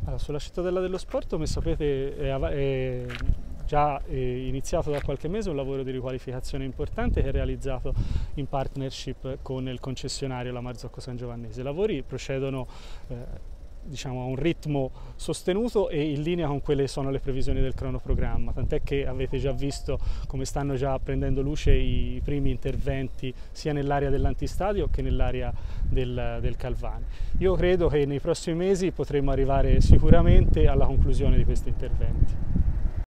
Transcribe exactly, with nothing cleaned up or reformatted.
Allora, sulla cittadella dello sport, come sapete, è, av- è già eh, iniziato da qualche mese un lavoro di riqualificazione importante che è realizzato in partnership con il concessionario la Marzocco San Giovannese. I lavori procedono eh, diciamo, a un ritmo sostenuto e in linea con quelle che sono le previsioni del cronoprogramma, tant'è che avete già visto come stanno già prendendo luce i primi interventi sia nell'area dell'antistadio che nell'area del, del Calvani. Io credo che nei prossimi mesi potremo arrivare sicuramente alla conclusione di questi interventi.